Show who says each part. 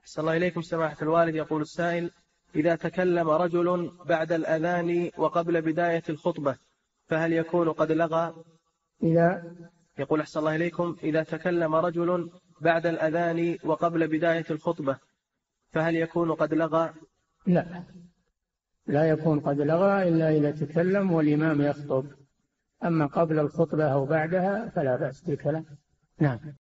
Speaker 1: أحسن الله إليكم سماحة الوالد. يقول السائل: إذا تكلم رجل بعد الأذان وقبل بداية الخطبة فهل يكون قد لغى؟ يقول أحسن الله إليكم: إذا تكلم رجل بعد الأذان وقبل بداية الخطبة فهل يكون قد لغى؟
Speaker 2: لا يكون قد لغى إلا إذا تكلم والإمام يخطب، أما قبل الخطبة أو بعدها فلا بأس بالكلام. نعم.